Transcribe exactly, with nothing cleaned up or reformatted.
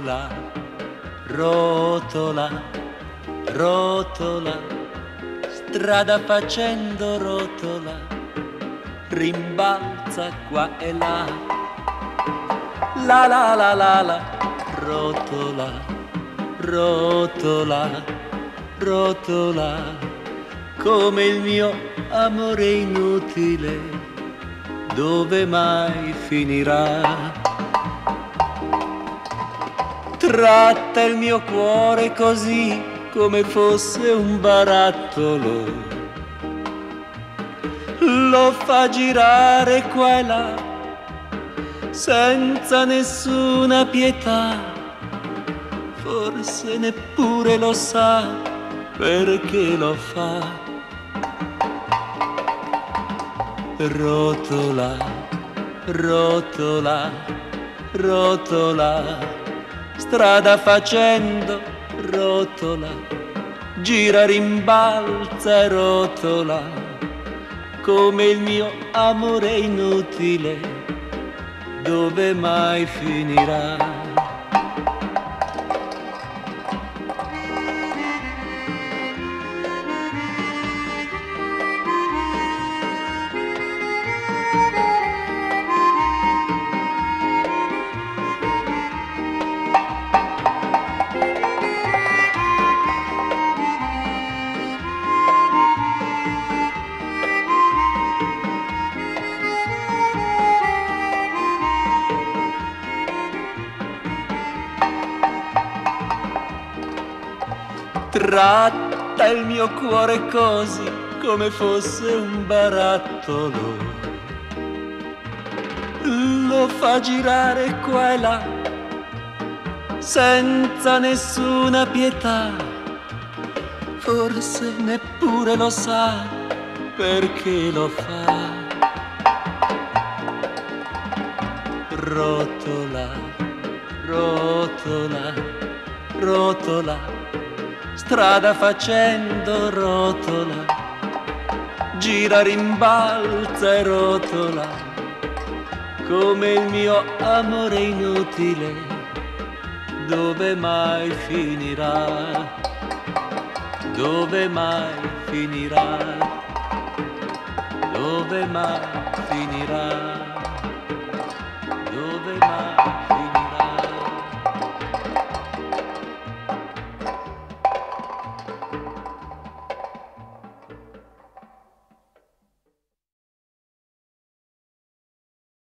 rotola, rotola, rotola, strada facendo rotola, rimbalza qua e là, la la la la la, rotola, rotola, rotola, come il mio amore inutile, dove mai finirà? Tratta il mio cuore così come fosse un barattolo, lo fa girare qua e là senza nessuna pietà, forse neppure lo sa perché lo fa. Rotola, rotola, rotola, strada facendo rotola, gira, rimbalza e rotola, come il mio amore inutile, dove mai finirà? Tratta il mio cuore così come fosse un barattolo, lo fa girare qua e là senza nessuna pietà, forse neppure lo sa perché lo fa. Rotola, rotola, rotola, strada facendo rotola, gira, rimbalza e rotola, come il mio amore inutile, dove mai finirà? Dove mai finirà? Dove mai finirà?